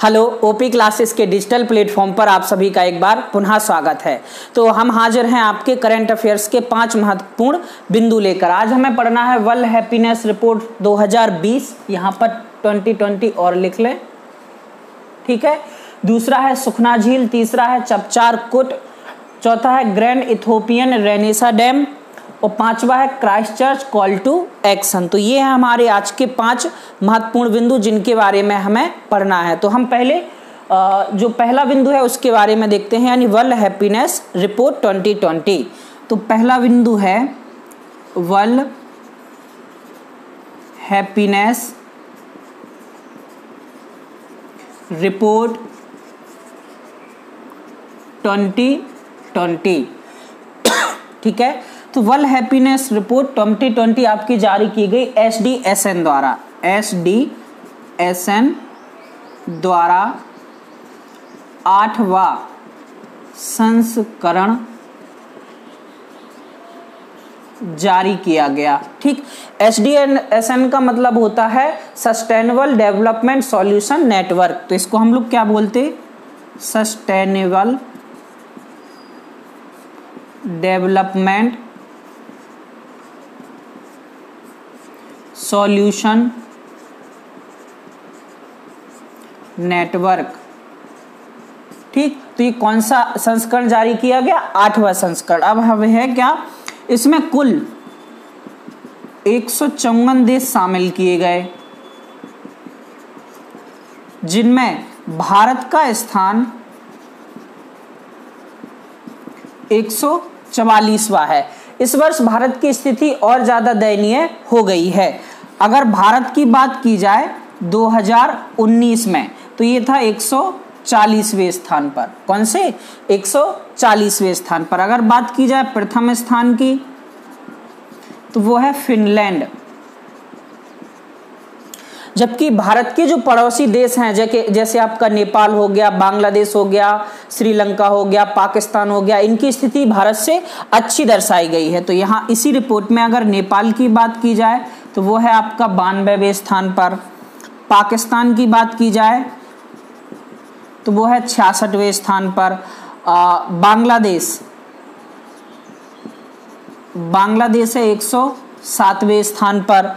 Hello, OP classes के digital platform पर आप सभी का एक बार पुनः स्वागत है। तो हम हाजिर हैं आपके करंट अफेयर्स के 5 महत्वपूर्ण बिंदु लेकर। आज हमें पढ़ना है वर्ल्ड हैप्पीनेस रिपोर्ट 2020, यहाँ पर 2020 और लिख लें, ठीक है। दूसरा है सुखना झील, तीसरा है चपचार कुट, चौथा है ग्रैंड इथोपियन रेनेसा डैम और पांचवा है Christ Church call to action. तो ये है हमारे आज के 5 महत्वपूर्ण बिंदु जिनके बारे में हमें पढ़ना है। तो हम पहले जो पहला बिंदु है उसके बारे में देखते हैं, यानी वर्ल्ड हैप्पीनेस रिपोर्ट 2020। तो पहला बिंदु है वर्ल्ड हैप्पीनेस रिपोर्ट 2020, ठीक है। तो वर्ल्ड हैप्पीनेस रिपोर्ट 2020 आपकी जारी की गई SDSN द्वारा 8वां संस्करण जारी किया गया, ठीक। SDSN का मतलब होता है सस्टेनेबल डेवलपमेंट सॉल्यूशन नेटवर्क। तो इसको हम लोग क्या बोलते, सस्टेनेबल डेवलपमेंट सॉल्यूशन नेटवर्क, ठीक। तो ये कौन सा संस्करण जारी किया गया, 8वां संस्करण। अब हमें है क्या, इसमें कुल 154 देश शामिल किए गए, जिनमें भारत का स्थान 144वां है। इस वर्ष भारत की स्थिति और ज्यादा दयनीय हो गई है। अगर भारत की बात की जाए 2019 में, तो ये था 140वें स्थान पर। कौन से, 140वें स्थान पर। अगर बात की जाए प्रथम स्थान की, तो वो है फिनलैंड। जबकि भारत के जो पड़ोसी देश हैं, जैसे आपका नेपाल हो गया, बांग्लादेश हो गया, श्रीलंका हो गया, पाकिस्तान हो गया, इनकी स्थिति भारत से अच्छी दर्शाई गई है। तो यहाँ इसी रिपोर्ट में अगर नेपाल की बात की जाए तो वो है आपका 92वें स्थान पर। पाकिस्तान की बात की जाए तो वो है 66वें स्थान पर। बांग्लादेश है 107वें स्थान पर।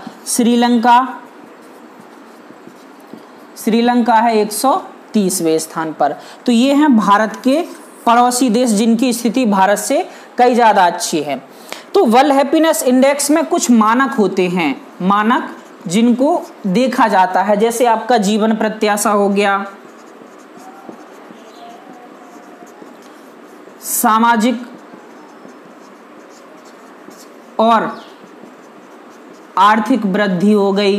श्रीलंका है 130वें स्थान पर। तो ये हैं भारत के पड़ोसी देश जिनकी स्थिति भारत से कई ज्यादा अच्छी है। तो वर्ल्ड हैप्पीनेस इंडेक्स में कुछ मानक होते हैं, मानक जिनको देखा जाता है, जैसे आपका जीवन प्रत्याशा हो गया, सामाजिक और आर्थिक वृद्धि हो गई,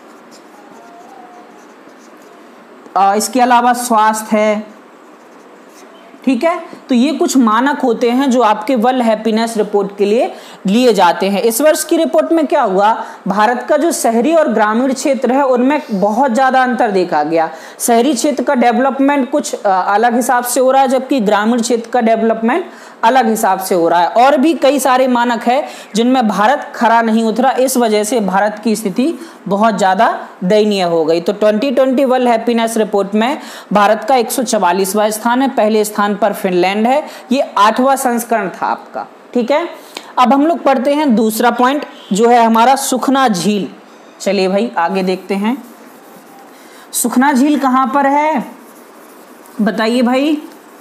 इसके अलावा स्वास्थ्य है, ठीक है। तो ये कुछ मानक होते हैं जो आपके वर्ल्ड हैप्पीनेस रिपोर्ट के लिए लिए जाते हैं। इस वर्ष की रिपोर्ट में क्या हुआ, भारत का जो शहरी और ग्रामीण क्षेत्र है उनमें बहुत ज्यादा अंतर देखा गया। शहरी क्षेत्र का डेवलपमेंट कुछ अलग हिसाब से हो रहा है, जबकि ग्रामीण क्षेत्र का डेवलपमेंट अलग हिसाब से हो रहा है। और भी कई सारे मानक है जिनमें भारत खरा नहीं उतरा, इस वजह से भारत की स्थिति बहुत ज्यादा दयनीय हो गई। तो 2020 वर्ल्ड हैप्पीनेस रिपोर्ट में भारत का 144वां स्थान है, पहले स्थान पर फिनलैंड है। ये 8वां संस्करण था आपका, ठीक है। अब हम लोग पढ़ते हैं दूसरा पॉइंट जो है हमारा सुखना झील। चलिए भाई आगे देखते हैं, सुखना झील कहां पर है, बताइए भाई।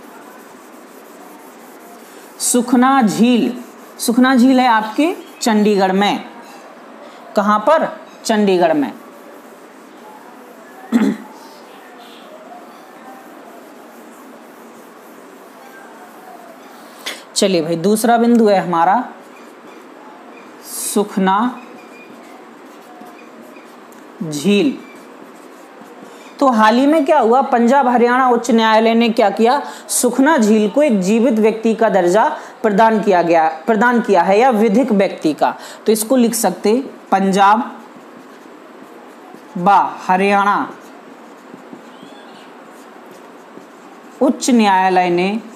सुखना झील है आपके चंडीगढ़ में। कहां पर, चंडीगढ़ में। चलिए भाई दूसरा बिंदु है हमारा सुखना झील। तो हाल ही में क्या हुआ, पंजाब हरियाणा उच्च न्यायालय ने क्या किया, सुखना झील को एक जीवित व्यक्ति का दर्जा प्रदान किया है, या विधिक व्यक्ति का। तो इसको लिख सकते, पंजाब व हरियाणा उच्च न्यायालय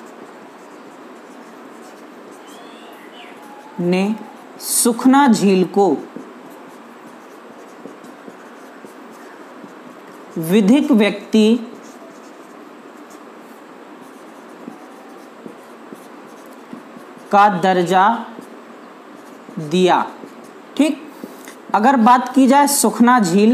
ने सुखना झील को विधिक व्यक्ति का दर्जा दिया। ठीक, अगर बात की जाए सुखना झील,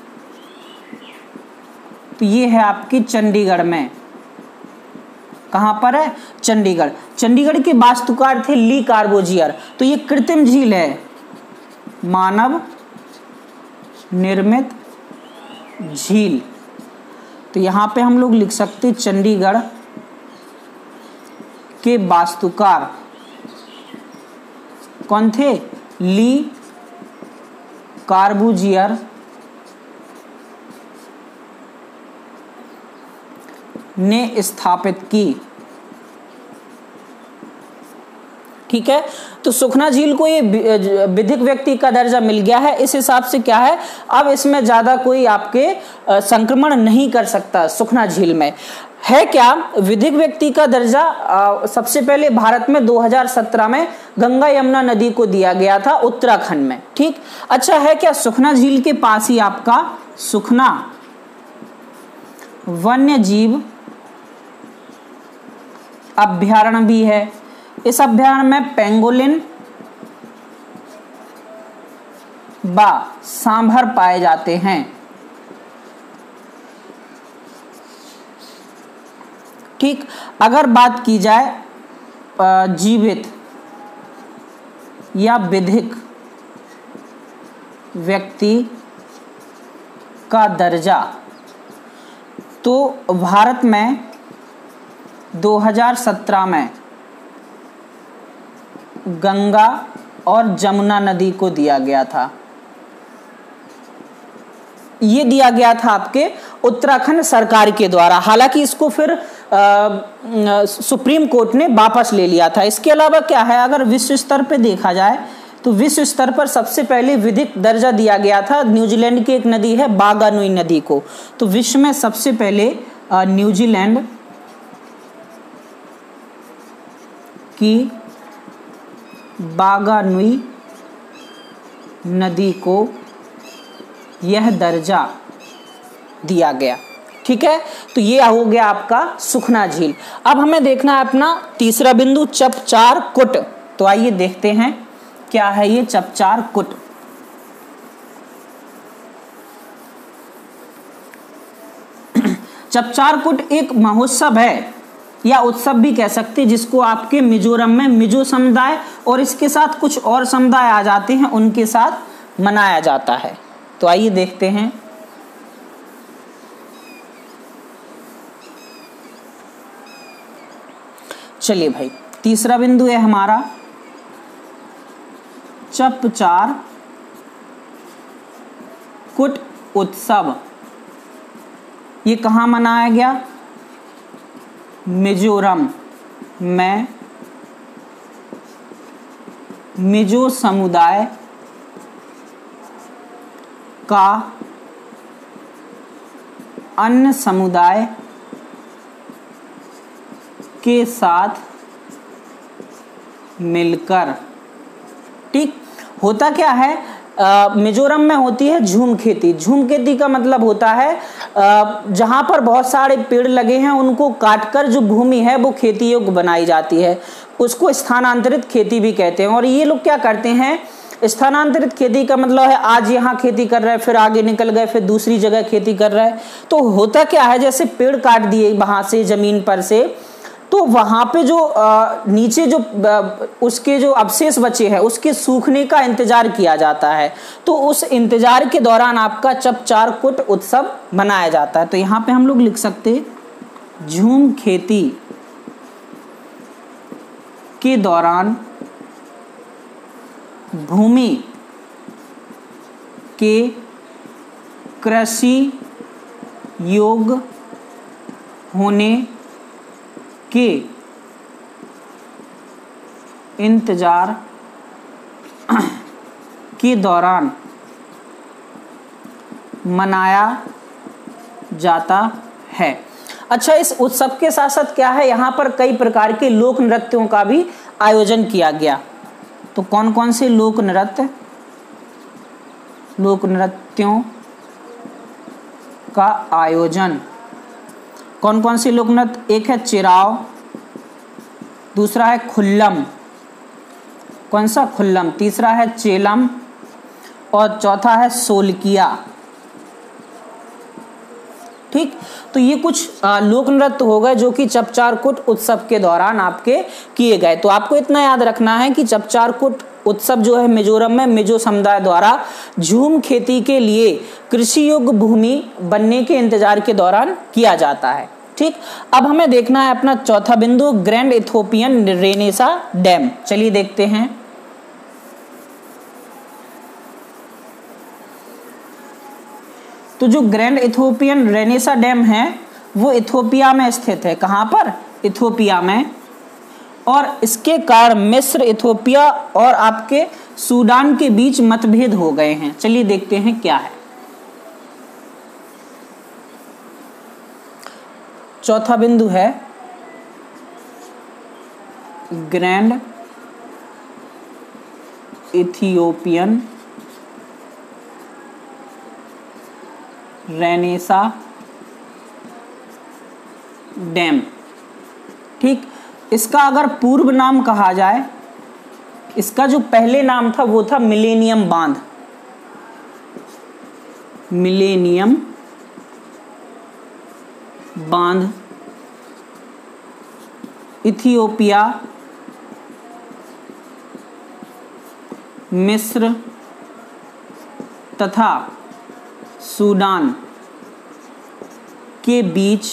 तो ये है आपकी चंडीगढ़ में। कहां पर है? चंडीगढ़। चंडीगढ़ के वास्तुकार थे ली कार्बोजियर। तो ये कृत्रिम झील है, मानव निर्मित झील। तो यहां पे हम लोग लिख सकते चंडीगढ़ के वास्तुकार कौन थे? ली कार्बोजियर ने स्थापित की। ठीक है, तो सुखना झील को ये विधिक व्यक्ति का दर्जा मिल गया है। इस हिसाब से क्या है, अब इसमें ज्यादा कोई आपके संक्रमण नहीं कर सकता सुखना झील में। है क्या? विधिक व्यक्ति का दर्जा सबसे पहले भारत में 2017 में गंगा यमुना नदी को दिया गया था, उत्तराखंड में। ठीक, अच्छा है क्या? सुखना झील के पास ही आपका सुखना वन्य जीव अभ्यारण्य भी है। इस अभ्यारण्य में पेंगोलिन व सांभर पाए जाते हैं। ठीक, अगर बात की जाए जीवित या विधिक व्यक्ति का दर्जा, तो भारत में 2017 में गंगा और जमुना नदी को दिया गया था। ये दिया गया था आपके उत्तराखंड सरकार के द्वारा। हालांकि इसको फिर सुप्रीम कोर्ट ने वापस ले लिया था। इसके अलावा क्या है, अगर विश्व स्तर पे देखा जाए तो विश्व स्तर पर सबसे पहले विधिक दर्जा दिया गया था न्यूजीलैंड की एक नदी है बागानुई नदी को। तो विश्व में सबसे पहले न्यूजीलैंड की बागानुई नदी को यह दर्जा दिया गया। ठीक है, तो ये हो गया आपका सुखना झील। अब हमें देखना है अपना तीसरा बिंदु, चपचार कुट। तो आइए देखते हैं क्या है ये चपचार कुट। चपचार कुट एक महोत्सव है या उत्सव भी कह सकते हैं, जिसको आपके मिजोरम में मिजो समुदाय और इसके साथ कुछ और समुदाय आ जाते हैं, उनके साथ मनाया जाता है। तो आइए देखते हैं। चलिए भाई, तीसरा बिंदु है हमारा चपचार कुट उत्सव। ये कहाँ मनाया गया? मिजोरम में मिजो समुदाय का अन्य समुदाय के साथ मिलकर। ठीक, होता क्या है, मिजोरम में होती है झूम खेती। झूम खेती का मतलब होता है जहां पर बहुत सारे पेड़ लगे हैं उनको काटकर जो भूमि है वो खेती योग्य बनाई जाती है, उसको स्थानांतरित खेती भी कहते हैं। और ये लोग क्या करते हैं, स्थानांतरित खेती का मतलब है आज यहाँ खेती कर रहे हैं, फिर आगे निकल गए, फिर दूसरी जगह खेती कर रहे हैं। तो होता क्या है, जैसे पेड़ काट दिए वहां से जमीन पर से, तो वहां पे जो नीचे जो उसके जो अवशेष बचे हैं उसके सूखने का इंतजार किया जाता है। तो उस इंतजार के दौरान आपका चपचार कुट उत्सव मनाया जाता है। तो यहाँ पे हम लोग लिख सकते झूम खेती के दौरान भूमि के कृषि योग्य होने के इंतजार के दौरान मनाया जाता है। अच्छा, इस उत्सव के साथ साथ क्या है, यहाँ पर कई प्रकार के लोक नृत्यों का भी आयोजन किया गया। तो कौन कौन से लोक नृत्यों का आयोजन, कौन कौन से लोक नृत्य? एक है चिराव, दूसरा है खुल्लम, कौन सा, खुल्लम। तीसरा है चेलम और चौथा है सोलकिया। ठीक, तो ये कुछ लोक नृत्य हो गए जो कि चपचारकुट उत्सव के दौरान आपके किए गए। तो आपको इतना याद रखना है कि चपचारकुट उत्सव जो है मिजोरम में मिजो समुदाय द्वारा झूम खेती के लिए कृषि योग्य भूमि बनने के इंतजार के दौरान किया जाता है। ठीक, अब हमें देखना है अपना चौथा बिंदु, ग्रैंड इथोपियन रेनेसा डैम। चलिए देखते हैं। तो जो ग्रैंड इथोपियन रेनेसा डैम है वो इथोपिया में स्थित है। कहां पर, इथोपिया में। और इसके कारण मिस्र, इथोपिया और आपके सूडान के बीच मतभेद हो गए हैं। चलिए देखते हैं क्या है। चौथा बिंदु है ग्रैंड इथियोपियन रेनेसा डैम। ठीक, इसका अगर पूर्व नाम कहा जाए, इसका जो पहले नाम था वो था मिलेनियम बांध। मिलेनियम बांध इथियोपिया, मिस्र तथा सूडान के बीच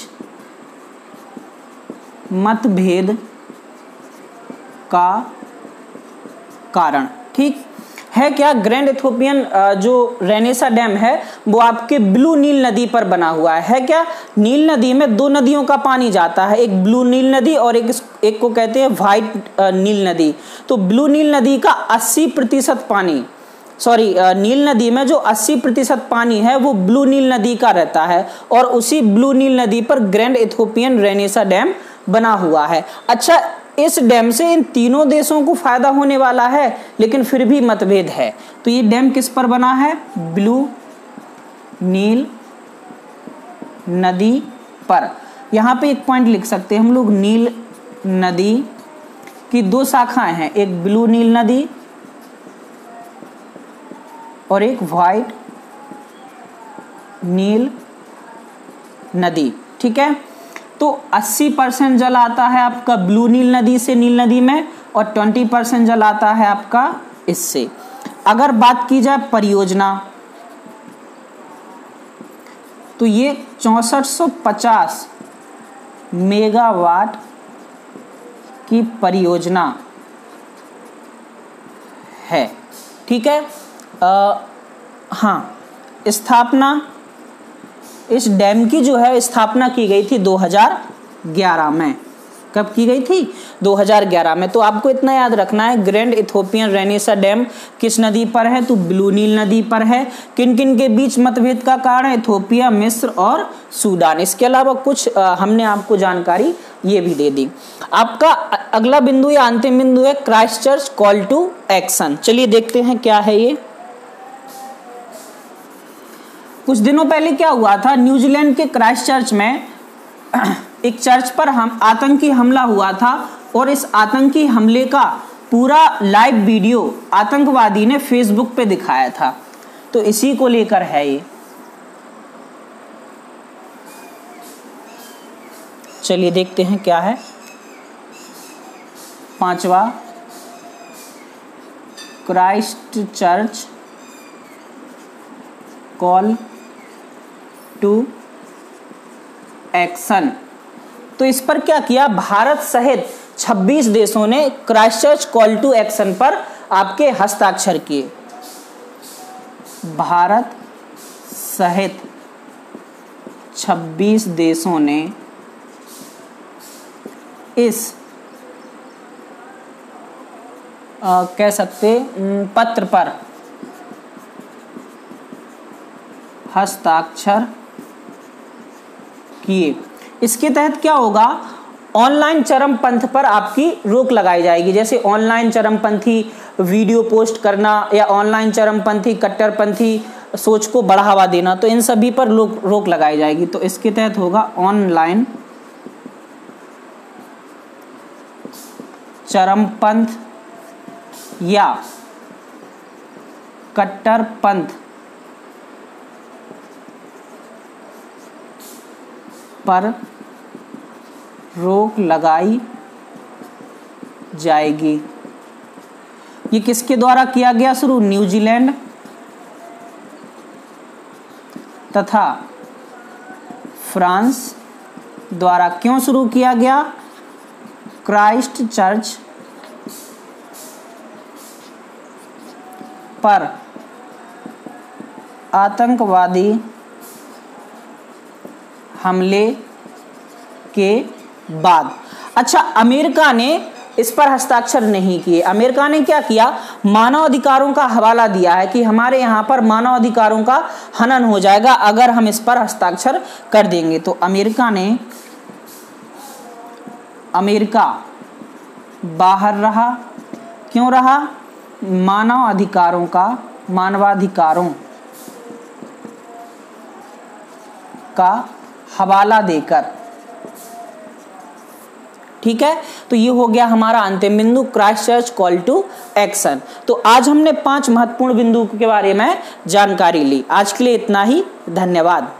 मतभेद का कारण। ठीक है क्या, ग्रैंड इथोपियन जो रेनेसा डैम है वो आपके ब्लू नील नदी पर बना हुआ है क्या। नील नदी में दो नदियों का पानी जाता है, एक ब्लू नील नदी और एक को कहते हैं व्हाइट नील नदी। तो ब्लू नील नदी का 80% पानी, नील नदी में जो 80% पानी है वो ब्लू नील नदी का रहता है और उसी ब्लू नील नदी पर ग्रैंड इथोपियन रेनेसा डैम बना हुआ है। अच्छा, इस डैम से इन तीनों देशों को फायदा होने वाला है, लेकिन फिर भी मतभेद है। तो ये डैम किस पर बना है, ब्लू नील नदी पर। यहाँ पे एक पॉइंट लिख सकते हैं हम लोग, नील नदी की दो शाखाएं हैं, एक ब्लू नील नदी और एक व्हाइट नील नदी। ठीक है, तो 80% जल आता है आपका ब्लू नील नदी से नील नदी में और 20% जल आता है आपका इससे। अगर बात की जाए परियोजना, तो ये 6450 मेगावाट की परियोजना है। ठीक है, हाँ, स्थापना इस डैम की जो है स्थापना की गई थी 2011 में। कब की गई थी, 2011 में। तो आपको इतना याद रखना है, ग्रैंड इथोपियन रेनेसा डैम किस नदी पर है, तो ब्लू नील नदी पर है। किन किन के बीच मतभेद का कारण, इथोपिया, मिस्र और सूडान। इसके अलावा कुछ हमने आपको जानकारी ये भी दे दी। आपका अगला बिंदु या अंतिम बिंदु है क्राइस्टचर्च कॉल टू एक्शन। चलिए देखते हैं क्या है ये। कुछ दिनों पहले क्या हुआ था, न्यूजीलैंड के क्राइस्टचर्च में एक चर्च पर आतंकी हमला हुआ था और इस आतंकी हमले का पूरा लाइव वीडियो आतंकवादी ने फेसबुक पे दिखाया था। तो इसी को लेकर है ये। चलिए देखते हैं क्या है। पांचवा, क्राइस्टचर्च कॉल टू एक्शन। तो इस पर क्या किया, भारत सहित 26 देशों ने क्राइस्टचर्च कॉल टू एक्शन पर आपके हस्ताक्षर किए। भारत सहित 26 देशों ने इस कह सकते पत्र पर हस्ताक्षर किए। इसके तहत क्या होगा, ऑनलाइन चरमपंथ पर आपकी रोक लगाई जाएगी। जैसे ऑनलाइन चरमपंथी वीडियो पोस्ट करना या ऑनलाइन चरमपंथी कट्टरपंथी सोच को बढ़ावा देना, तो इन सभी पर रोक लगाई जाएगी। तो इसके तहत होगा ऑनलाइन चरमपंथ या कट्टरपंथ पर रोक लगाई जाएगी। ये किसके द्वारा किया गया शुरू? न्यूजीलैंड तथा फ्रांस द्वारा। क्यों शुरू किया गया? क्राइस्ट चर्च पर आतंकवादी हमले के बाद। अच्छा, अमेरिका ने इस पर हस्ताक्षर नहीं किए। अमेरिका ने क्या किया? मानव अधिकारों का हवाला दिया है कि हमारे यहाँ पर मानव अधिकारों का हनन हो जाएगा अगर हम इस पर हस्ताक्षर कर देंगे। तो अमेरिका बाहर रहा। क्यों रहा? मानवाधिकारों का हवाला देकर। ठीक है, तो ये हो गया हमारा अंतिम बिंदु, Christ Church call to action. तो आज हमने 5 महत्वपूर्ण बिंदु के बारे में जानकारी ली। आज के लिए इतना ही, धन्यवाद।